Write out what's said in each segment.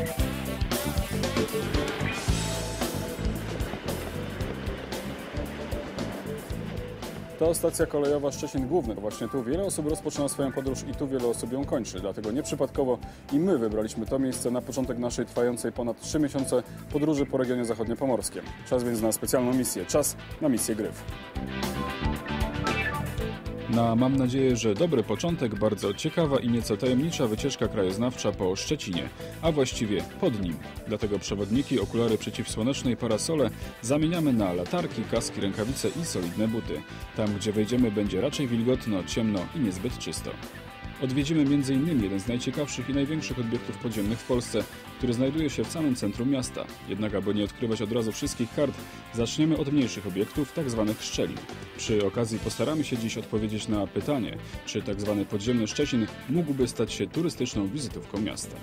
To stacja kolejowa Szczecin Główny. Właśnie tu wiele osób rozpoczyna swoją podróż i tu wiele osób ją kończy. Dlatego nieprzypadkowo i my wybraliśmy to miejsce na początek naszej trwającej ponad 3 miesiące podróży po regionie zachodniopomorskim. Czas więc na specjalną misję. Czas na misję Gryf. Mam nadzieję, że dobry początek, bardzo ciekawa i nieco tajemnicza wycieczka krajoznawcza po Szczecinie, a właściwie pod nim. Dlatego przewodniki, okulary przeciwsłoneczne i parasole zamieniamy na latarki, kaski, rękawice i solidne buty. Tam, gdzie wejdziemy, będzie raczej wilgotno, ciemno i niezbyt czysto. Odwiedzimy m.in. jeden z najciekawszych i największych obiektów podziemnych w Polsce, który znajduje się w samym centrum miasta. Jednak aby nie odkrywać od razu wszystkich kart, zaczniemy od mniejszych obiektów, tzw. szczelin. Przy okazji postaramy się dziś odpowiedzieć na pytanie, czy tzw. podziemny Szczecin mógłby stać się turystyczną wizytówką miasta.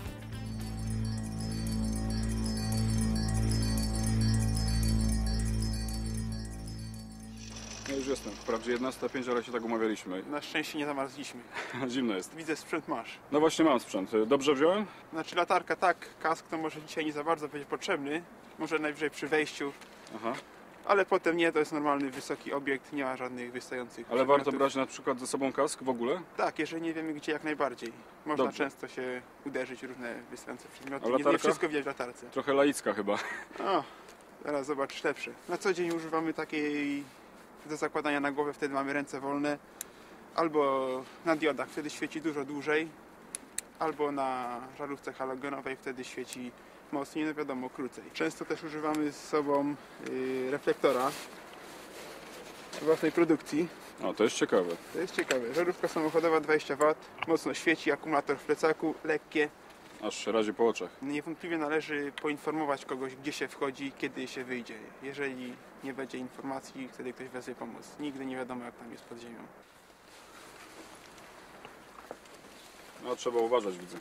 No już jestem. Wprawdzie 11:05, ale się tak umawialiśmy. Na szczęście nie zamarzliśmy. Zimno jest. Widzę, sprzęt masz. No właśnie mam sprzęt. Dobrze wziąłem? Znaczy latarka tak, kask to może dzisiaj nie za bardzo będzie potrzebny. Może najwyżej przy wejściu. Aha. Ale potem nie, to jest normalny, wysoki obiekt, nie ma żadnych wystających Ale przedmiotów. warto brać na przykład ze sobą kask w ogóle? Tak, jeżeli nie wiemy gdzie, jak najbardziej. Można Dobrze. często się uderzyć w różne wystające przedmioty. A Nie latarka? wszystko widać w latarce. Trochę laicka chyba. O, zaraz zobaczysz lepsze. Na co dzień używamy takiej do zakładania na głowę, wtedy mamy ręce wolne. Albo na diodach, wtedy świeci dużo dłużej. Albo na żarówce halogenowej, wtedy świeci mocniej, no wiadomo, krócej. Często też używamy z sobą reflektora własnej produkcji. O, to jest ciekawe. To jest ciekawe. Żarówka samochodowa 20 W, mocno świeci, akumulator w plecaku, lekkie. Aż razi po oczach. Niewątpliwie należy poinformować kogoś, gdzie się wchodzi, kiedy się wyjdzie. Jeżeli nie będzie informacji, wtedy ktoś wezwie pomoc. Nigdy nie wiadomo, jak tam jest pod ziemią. No, trzeba uważać, widzę.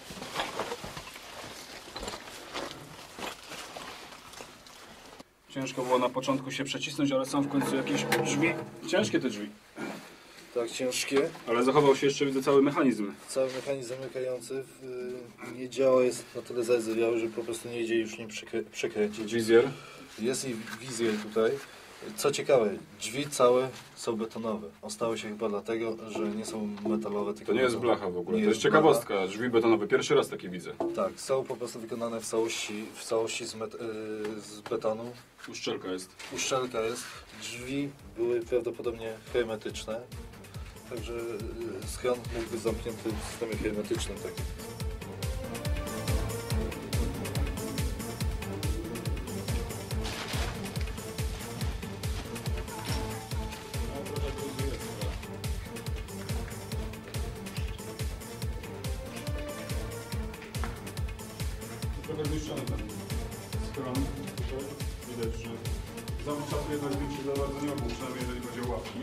Ciężko było na początku się przecisnąć, ale są w końcu jakieś drzwi. Ciężkie te drzwi. Tak, ciężkie. Ale zachował się jeszcze, widzę, cały mechanizm. Cały mechanizm zamykający nie działa, jest na tyle zardzewiały, że po prostu nie idzie już nim przekręcić. Wizjer. Jest i wizjer tutaj. Co ciekawe, drzwi całe są betonowe. Ostały się chyba dlatego, że nie są metalowe, tylko To nie jest betonowe. blacha w ogóle, Nie to jest ciekawostka. Drzwi betonowe, pierwszy raz takie widzę. Tak, są po prostu wykonane w całości z betonu. Uszczelka jest. Uszczelka jest. Drzwi były prawdopodobnie hermetyczne. Także schron mógł być zamknięty w systemie hermetycznym takim. Trochę zniszczony ten schron. Widać, że zamów czasu jednak bym się za bardzo nie obuł, przynajmniej jeżeli chodzi o ławki.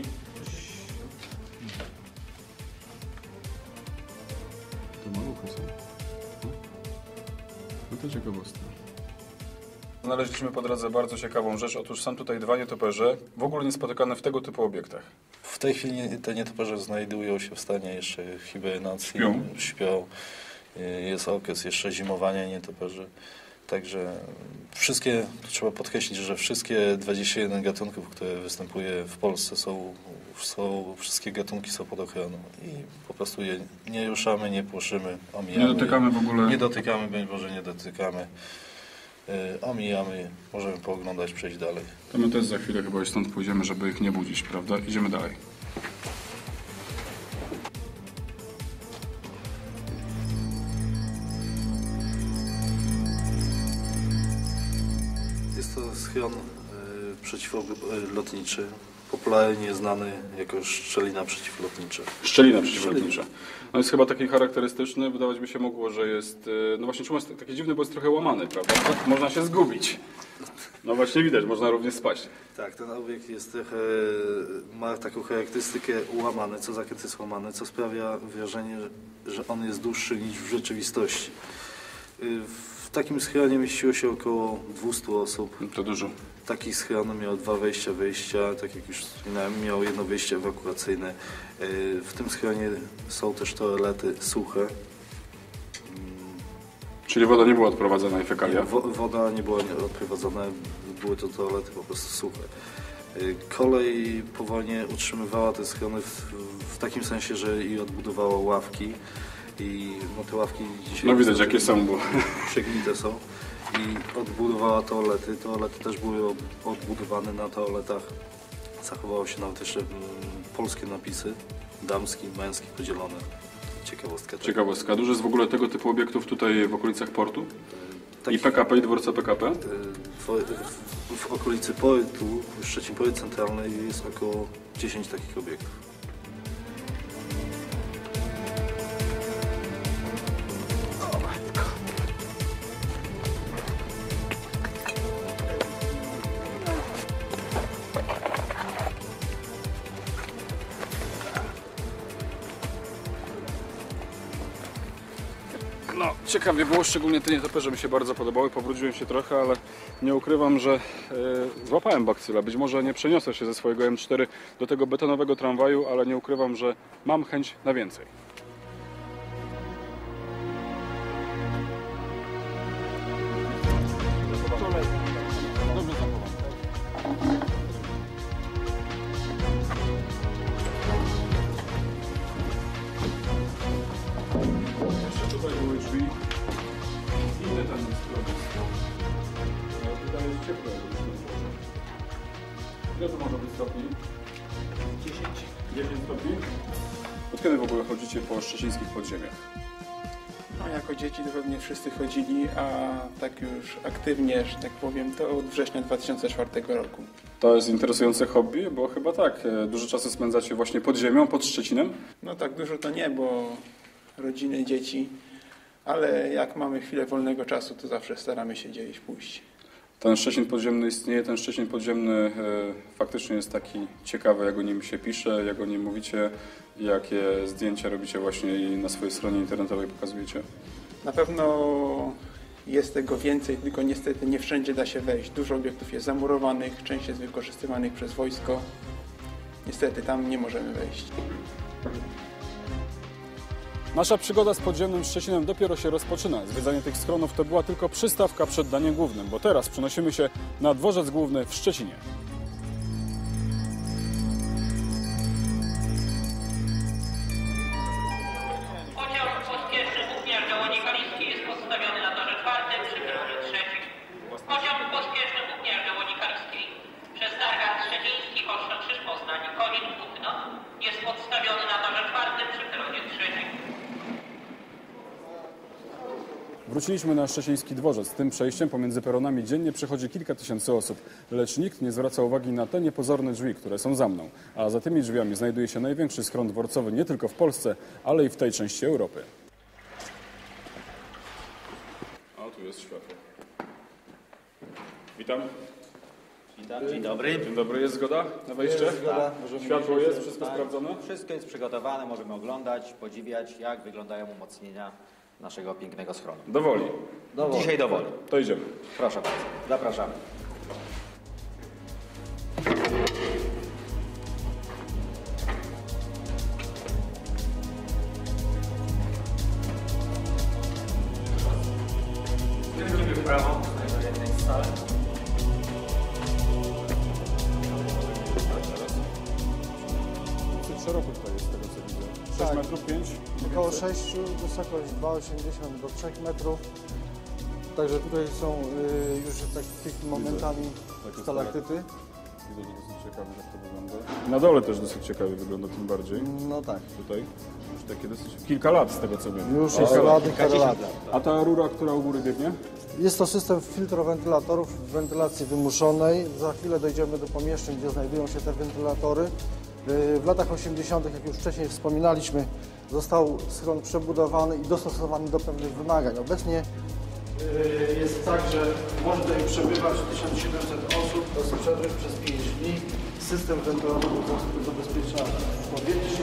To maluchy są. No to ciekawostka. Znaleźliśmy po drodze bardzo ciekawą rzecz. Otóż są tutaj dwa nietoperze, w ogóle niespotykane w tego typu obiektach. W tej chwili te nietoperze znajdują się w stanie jeszcze hibernacji. Śpią. Jest okres jeszcze zimowania nietoperzy. Także wszystkie, tu trzeba podkreślić, że wszystkie 21 gatunków, które występuje w Polsce wszystkie gatunki są pod ochroną i po prostu je nie ruszamy, nie płoszymy, omijamy. Nie dotykamy w ogóle. Nie dotykamy, bądź Boże, nie dotykamy. Omijamy, możemy pooglądać, przejść dalej. To my też za chwilę chyba stąd pójdziemy, żeby ich nie budzić, prawda? Idziemy dalej. Jest to schron przeciwlotniczy, popularnie znany jako szczelina przeciwlotnicza. Szczelina przeciwlotnicza. No jest chyba taki charakterystyczny, wydawać by się mogło, że jest, no właśnie czemu jest taki dziwny, bo jest trochę łamany, prawda? Można się zgubić. No właśnie widać, można również spaść. Tak, ten obiekt jest trochę, ma taką charakterystykę łamany, co zakręt jest łamany, co sprawia wrażenie, że on jest dłuższy niż w rzeczywistości. W takim schronie mieściło się około 200 osób. To dużo. Taki schron miał 2 wyjścia, tak jak już wspominałem, miał jedno wyjście ewakuacyjne. W tym schronie są też toalety suche. Czyli Czyli woda nie była odprowadzana i fekalia? Woda nie była odprowadzona, były to toalety po prostu suche. Kolej po wojnie utrzymywała te schrony w takim sensie, że i odbudowała ławki i no, te ławki dzisiaj... No widać jakie są, bo... Przegnite są. I odbudowała toalety. Toalety też były odbudowane. Na toaletach zachowało się nawet jeszcze polskie napisy. Damski, męski podzielone. Ciekawostka. Ciekawostka. Dużo jest w ogóle tego typu obiektów tutaj w okolicach portu? I Takich- PKP, i dworca PKP? W okolicy portu, w Szczecin Port Centralny jest około 10 takich obiektów. No, ciekawie było, szczególnie te nietoperze mi się bardzo podobały, pobrudziłem się trochę, ale nie ukrywam, że złapałem bakcyla. Być może nie przeniosę się ze swojego M4 do tego betonowego tramwaju, ale nie ukrywam, że mam chęć na więcej. Dobrze zachowam. Jeszcze tutaj były drzwi. Inne tam jest problem. Tutaj jest ciepło. Ile to może być stopni? 10. 10 stopni? Od kiedy w ogóle chodzicie po szczecińskich podziemiach? No, jako dzieci to pewnie wszyscy chodzili, a tak już aktywnie, że tak powiem, to od września 2004 roku. To jest interesujące hobby, bo chyba tak, dużo czasu spędzacie właśnie pod ziemią, pod Szczecinem. No tak dużo to nie, bo rodziny, dzieci, ale jak mamy chwilę wolnego czasu, to zawsze staramy się gdzieś pójść. Ten Szczecin podziemny istnieje, ten Szczecin podziemny faktycznie jest taki ciekawy, jak o nim się pisze, jak o nim mówicie, jakie zdjęcia robicie właśnie i na swojej stronie internetowej pokazujecie. Na pewno jest tego więcej, tylko niestety nie wszędzie da się wejść. Dużo obiektów jest zamurowanych, część jest wykorzystywanych przez wojsko. Niestety tam nie możemy wejść. Nasza przygoda z podziemnym Szczecinem dopiero się rozpoczyna. Zwiedzanie tych schronów to była tylko przystawka przed daniem głównym, bo teraz przenosimy się na dworzec główny w Szczecinie. Pociąg pospieszny Włókniarz do Łodzi Kaliskiej jest postawiony na torze 4 przy peronie 3. Pociąg pospieszny Włókniarz do Łodzi Kaliskiej przez Targat Szczeciński, Choszczyn, Krzyż Poznań, Konin, Kutno jest podstawiony na torze 4 przy peronie 3. Wróciliśmy na szczeciński dworzec. Tym przejściem pomiędzy peronami dziennie przechodzi kilka tysięcy osób, lecz nikt nie zwraca uwagi na te niepozorne drzwi, które są za mną. A za tymi drzwiami znajduje się największy schron dworcowy nie tylko w Polsce, ale i w tej części Europy. A tu jest światło. Witam. Dzień dobry. Dzień dobry, jest zgoda na wejście? Jest zgoda. Światło jest, wszystko Tak. sprawdzone? Wszystko jest przygotowane, możemy oglądać, podziwiać, jak wyglądają umocnienia naszego pięknego schronu. Dowoli. Dzisiaj dowoli. To idziemy. Proszę bardzo, zapraszamy. Skręcimy w prawo, znajdujemy jednej salę. Dosyć szeroko tutaj jest z tego co widzę. 6 Tak. metrów 5? Około 6, wysokość 2,80 do 3 metrów. Także tutaj są już takimi momentami Takie stalaktyty. Widzę, że dosyć ciekawie jak to wygląda. Na dole też dosyć ciekawie wygląda, tym bardziej. No tak. Tutaj już takie dosyć... Kilka lat z tego co wiem. Już jest ładnych parę lat. A ta rura, która u góry biegnie? Jest to system filtrowentylatorów wentylacji wymuszonej. Za chwilę dojdziemy do pomieszczeń, gdzie znajdują się te wentylatory. W latach 80., jak już wcześniej wspominaliśmy, został schron przebudowany i dostosowany do pewnych wymagań. Obecnie jest tak, że może tutaj przebywać 1700 osób bez przerwy przez 5 dni. System wentylatorów zabezpiecza powietrze.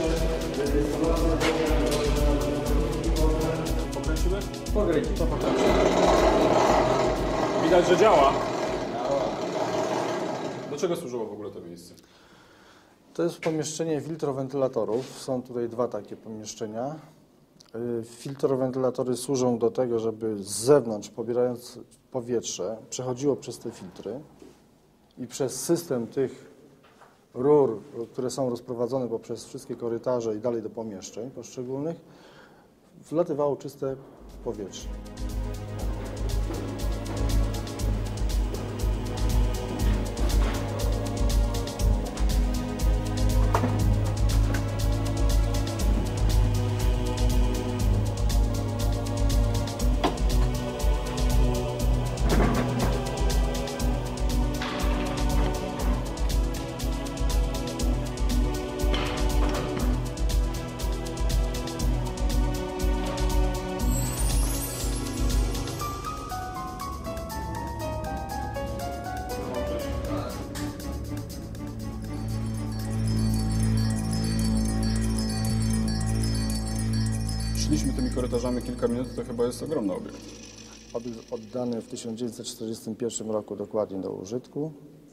Pokręcimy? Pokręcić. To pokręcić. Widać, że działa. Do czego służyło w ogóle to miejsce? To jest pomieszczenie filtrowentylatorów. Są tutaj dwa takie pomieszczenia. Filtrowentylatory służą do tego, żeby z zewnątrz, pobierając powietrze, przechodziło przez te filtry i przez system tych rur, które są rozprowadzone poprzez wszystkie korytarze i dalej do pomieszczeń poszczególnych, wlatywało czyste powietrze. Szliśmy tymi korytarzami kilka minut, to chyba jest ogromny obiekt. Obiekt oddany w 1941 roku dokładnie do użytku.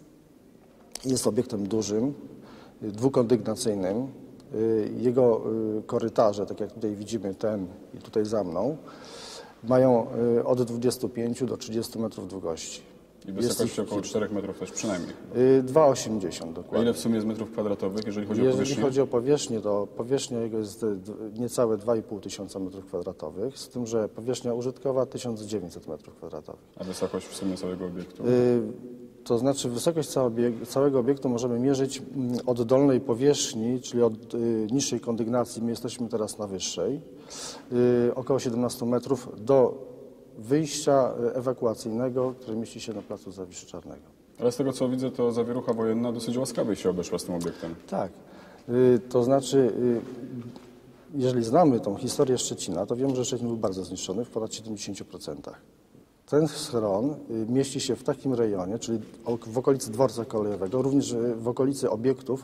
Jest obiektem dużym, dwukondygnacyjnym. Jego korytarze, tak jak tutaj widzimy, ten i tutaj za mną, mają od 25 do 30 metrów długości. I wysokości około 4 metrów też przynajmniej. 2,80 dokładnie. A ile w sumie jest metrów kwadratowych, jeżeli chodzi o powierzchnię? Jeżeli chodzi o powierzchnię, to powierzchnia jego jest niecałe 2,5 tysiąca metrów kwadratowych, z tym, że powierzchnia użytkowa 1900 metrów kwadratowych. A wysokość w sumie całego obiektu? To znaczy wysokość całego obiektu możemy mierzyć od dolnej powierzchni, czyli od niższej kondygnacji, my jesteśmy teraz na wyższej, około 17 metrów do wyjścia ewakuacyjnego, które mieści się na placu Zawiszy Czarnego. Ale z tego co widzę, to zawierucha wojenna dosyć łaskawie się obeszła z tym obiektem. Tak, to znaczy jeżeli znamy tą historię Szczecina, to wiemy, że Szczecin był bardzo zniszczony w ponad 70%. Ten schron mieści się w takim rejonie, czyli w okolicy dworca kolejowego, również w okolicy obiektów,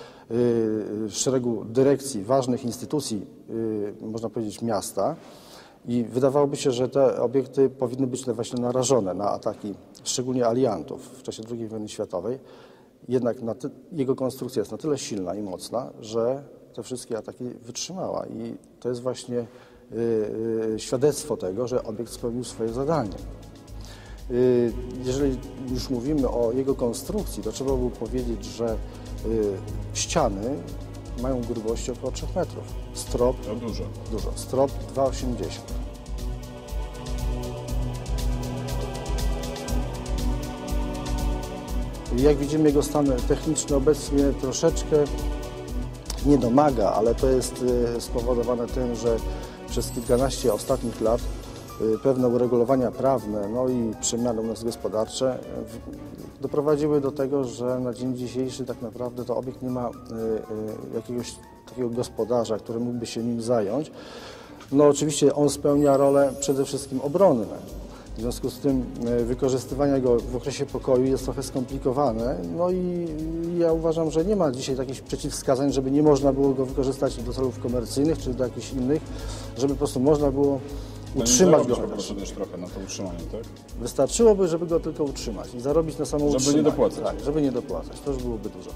szeregu dyrekcji, ważnych instytucji, można powiedzieć miasta. I wydawałoby się, że te obiekty powinny być właśnie narażone na ataki, szczególnie aliantów w czasie II wojny światowej. Jednak jego konstrukcja jest na tyle silna i mocna, że te wszystkie ataki wytrzymała. I to jest właśnie świadectwo tego, że obiekt spełnił swoje zadanie. Jeżeli już mówimy o jego konstrukcji, to trzeba by powiedzieć, że ściany mają grubość około 3 metrów. Strop To dużo. dużo. Strop 2,80. Jak widzimy, jego stan techniczny obecnie troszeczkę nie domaga, ale to jest spowodowane tym, że przez kilkanaście ostatnich lat pewne uregulowania prawne, no i przemiany u nas gospodarcze doprowadziły do tego, że na dzień dzisiejszy tak naprawdę to obiekt nie ma jakiegoś takiego gospodarza, który mógłby się nim zająć. No oczywiście on spełnia rolę przede wszystkim obronne. W związku z tym wykorzystywanie go w okresie pokoju jest trochę skomplikowane. No i ja uważam, że nie ma dzisiaj takich przeciwwskazań, żeby nie można było go wykorzystać do celów komercyjnych czy do jakichś innych, żeby po prostu można było utrzymać go. Po prostu też trochę na to utrzymanie, tak? Wystarczyłoby, żeby go tylko utrzymać i zarobić na samo utrzymanie. Żeby nie dopłacać. Tak, żeby nie dopłacać. To już byłoby dużo.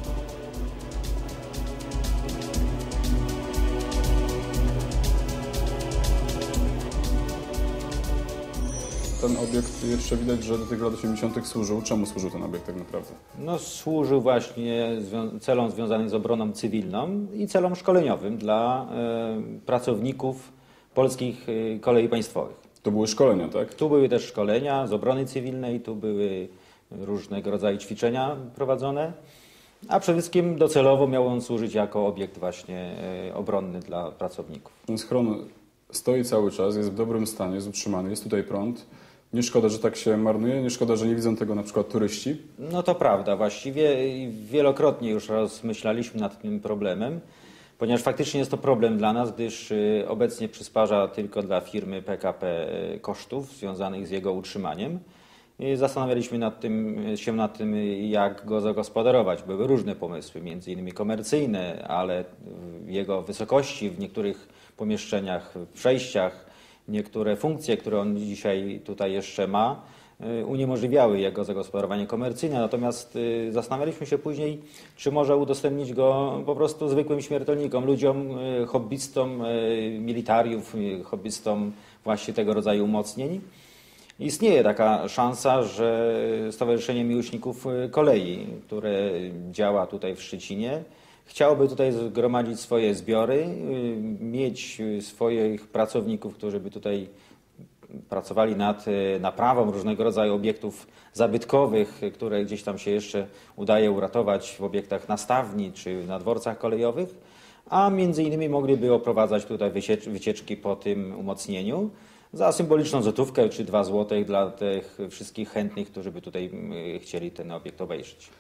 Ten obiekt jeszcze widać, że do tych lat 80. służył. Czemu służył ten obiekt tak naprawdę? No, służył właśnie celom związanym z obroną cywilną i celom szkoleniowym dla pracowników polskich kolei państwowych. To były szkolenia, tak? Tu były też szkolenia z obrony cywilnej, tu były różnego rodzaju ćwiczenia prowadzone, a przede wszystkim docelowo miał on służyć jako obiekt właśnie obronny dla pracowników. Ten schron stoi cały czas, jest w dobrym stanie, jest utrzymany, jest tutaj prąd. Nie szkoda, że tak się marnuje, nie szkoda, że nie widzą tego na przykład turyści. No to prawda, właściwie wielokrotnie już rozmyślaliśmy nad tym problemem, ponieważ faktycznie jest to problem dla nas, gdyż obecnie przysparza tylko dla firmy PKP kosztów związanych z jego utrzymaniem. I zastanawialiśmy się nad tym, jak go zagospodarować. Były różne pomysły, między innymi komercyjne, ale w jego wysokości, w niektórych pomieszczeniach, w przejściach, niektóre funkcje, które on dzisiaj tutaj jeszcze ma, uniemożliwiały jego zagospodarowanie komercyjne. Natomiast zastanawialiśmy się później, czy może udostępnić go po prostu zwykłym śmiertelnikom, ludziom, hobbystom militariów, hobbystom właśnie tego rodzaju umocnień. Istnieje taka szansa, że Stowarzyszenie Miłośników Kolei, które działa tutaj w Szczecinie, chciałoby tutaj zgromadzić swoje zbiory, mieć swoich pracowników, którzy by tutaj pracowali nad naprawą różnego rodzaju obiektów zabytkowych, które gdzieś tam się jeszcze udaje uratować w obiektach nastawni czy na dworcach kolejowych, a między innymi mogliby oprowadzać tutaj wycieczki po tym umocnieniu za symboliczną złotówkę czy 2 zł dla tych wszystkich chętnych, którzy by tutaj chcieli ten obiekt obejrzeć.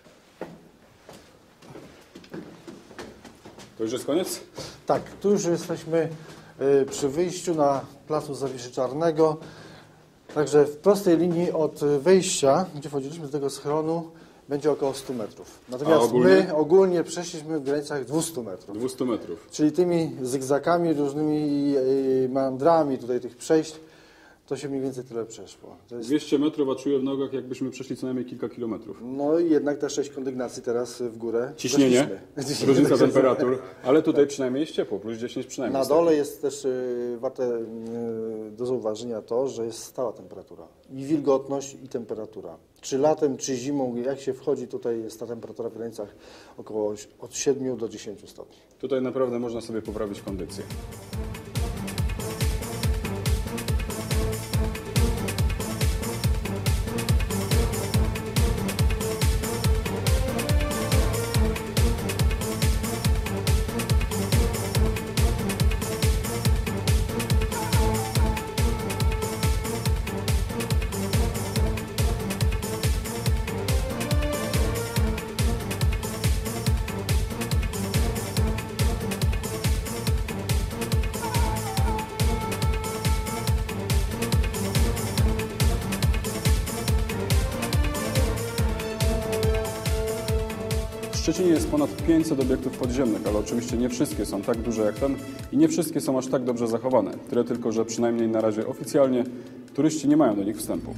To już jest koniec? Tak, tu już jesteśmy przy wyjściu na placu Zawiszy Czarnego. Także w prostej linii od wejścia, gdzie wchodziliśmy do tego schronu, będzie około 100 metrów. Natomiast my ogólnie przeszliśmy w granicach 200 metrów. 200 metrów. Czyli tymi zygzakami, różnymi meandrami tutaj tych przejść, to się mniej więcej tyle przeszło. To jest... 200 metrów, a czuję w nogach, jakbyśmy przeszli co najmniej kilka kilometrów. No i jednak te 6 kondygnacji teraz w górę. Ciśnienie, różnica temperatur, ale tutaj przynajmniej jest ciepło, plus 10 przynajmniej. Na dole jest też warte do zauważenia to, że jest stała temperatura. I wilgotność, i temperatura. Czy latem, czy zimą, jak się wchodzi, tutaj jest ta temperatura w granicach około od 7 do 10 stopni. Tutaj naprawdę można sobie poprawić kondycję. W Szczecinie jest ponad 500 obiektów podziemnych, ale oczywiście nie wszystkie są tak duże jak ten i nie wszystkie są aż tak dobrze zachowane. Tyle tylko, że przynajmniej na razie oficjalnie turyści nie mają do nich wstępu.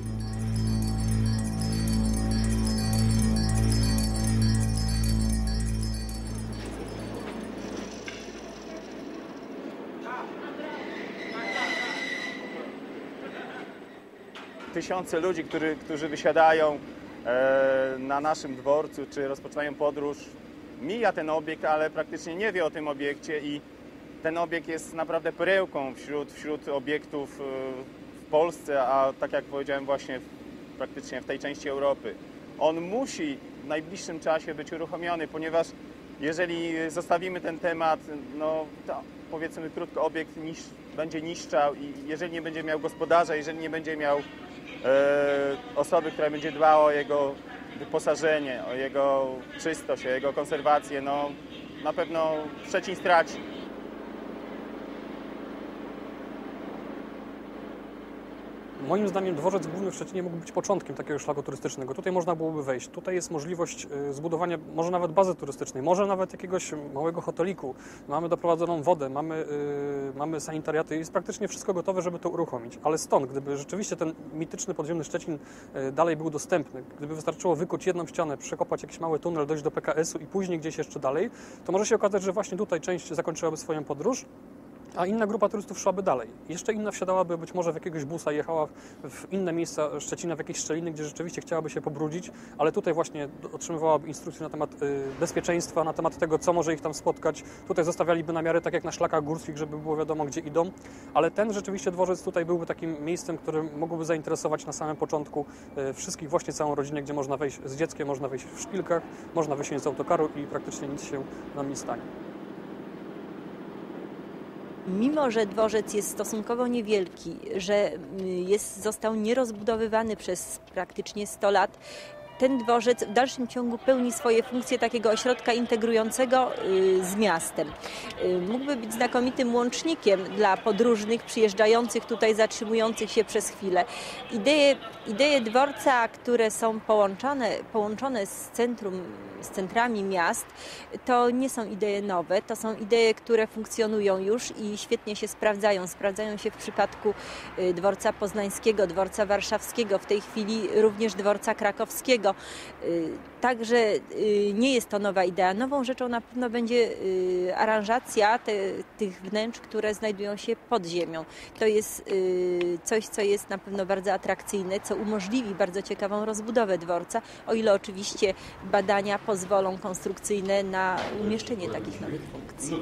Tysiące ludzi, którzy wysiadają na naszym dworcu, czy rozpoczynają podróż, mija ten obiekt, ale praktycznie nie wie o tym obiekcie i ten obiekt jest naprawdę perełką wśród obiektów w Polsce, a tak jak powiedziałem właśnie praktycznie w tej części Europy. On musi w najbliższym czasie być uruchomiony, ponieważ jeżeli zostawimy ten temat, no to powiedzmy krótko, obiekt będzie niszczał i jeżeli nie będzie miał gospodarza, jeżeli nie będzie miał osoby, która będzie dbała o jego wyposażenie, o jego czystość, o jego konserwację, no na pewno Szczecin straci. Moim zdaniem dworzec główny w Szczecinie mógł być początkiem takiego szlaku turystycznego. Tutaj można byłoby wejść. Tutaj jest możliwość zbudowania może nawet bazy turystycznej, może nawet jakiegoś małego hoteliku. Mamy doprowadzoną wodę, mamy sanitariaty, jest praktycznie wszystko gotowe, żeby to uruchomić. Ale stąd, gdyby rzeczywiście ten mityczny podziemny Szczecin dalej był dostępny, gdyby wystarczyło wykuć jedną ścianę, przekopać jakiś mały tunel, dojść do PKS-u i później gdzieś jeszcze dalej, to może się okazać, że właśnie tutaj część zakończyłaby swoją podróż, a inna grupa turystów szłaby dalej. Jeszcze inna wsiadałaby być może w jakiegoś busa, jechała w inne miejsca Szczecina, w jakieś szczeliny, gdzie rzeczywiście chciałaby się pobrudzić, ale tutaj właśnie otrzymywałaby instrukcje na temat bezpieczeństwa, na temat tego, co może ich tam spotkać. Tutaj zostawialiby namiary, tak jak na szlakach górskich, żeby było wiadomo, gdzie idą. Ale ten rzeczywiście dworzec tutaj byłby takim miejscem, które mogłoby zainteresować na samym początku wszystkich, właśnie całą rodzinę, gdzie można wejść z dzieckiem, można wejść w szpilkach, można wysiąść z autokaru i praktycznie nic się nam nie stanie. Mimo że dworzec jest stosunkowo niewielki, że został nierozbudowywany przez praktycznie 100 lat, ten dworzec w dalszym ciągu pełni swoje funkcje takiego ośrodka integrującego z miastem. Mógłby być znakomitym łącznikiem dla podróżnych przyjeżdżających tutaj, zatrzymujących się przez chwilę. Idee dworca, które są połączone z centrami miast, to nie są idee nowe, to są idee, które funkcjonują już i świetnie się sprawdzają. Sprawdzają się w przypadku dworca poznańskiego, dworca warszawskiego, w tej chwili również dworca krakowskiego. Także nie jest to nowa idea. Nową rzeczą na pewno będzie aranżacja tych wnętrz, które znajdują się pod ziemią. To jest coś, co jest na pewno bardzo atrakcyjne, co umożliwi bardzo ciekawą rozbudowę dworca, o ile oczywiście badania pozwolą konstrukcyjne na umieszczenie takich nowych funkcji.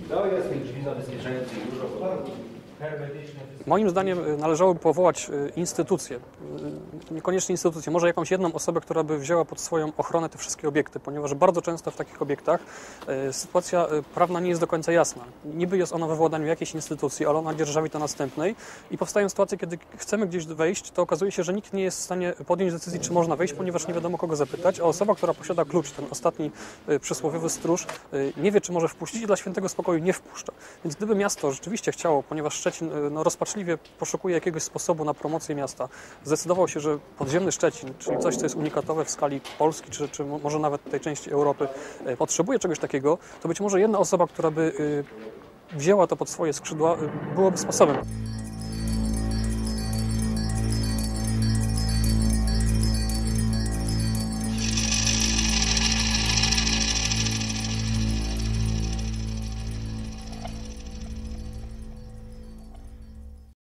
Moim zdaniem należałoby powołać instytucję, niekoniecznie instytucję, może jakąś jedną osobę, która by wzięła pod swoją ochronę te wszystkie obiekty, ponieważ bardzo często w takich obiektach sytuacja prawna nie jest do końca jasna. Niby jest ona we władaniu jakiejś instytucji, ale ona dzierżawi to następnej i powstają sytuacje, kiedy chcemy gdzieś wejść, to okazuje się, że nikt nie jest w stanie podjąć decyzji, czy można wejść, ponieważ nie wiadomo kogo zapytać, a osoba, która posiada klucz, ten ostatni przysłowiowy stróż, nie wie, czy może wpuścić i dla świętego spokoju nie wpuszcza. Więc gdyby miasto rzeczywiście chciało, ponieważ Szczecin rozpaczliwie poszukuje jakiegoś sposobu na promocję miasta, zdecydował się, że podziemny Szczecin, czyli coś, co jest unikatowe w skali Polski, czy może nawet tej części Europy, potrzebuje czegoś takiego, to być może jedna osoba, która by wzięła to pod swoje skrzydła, byłoby sposobem.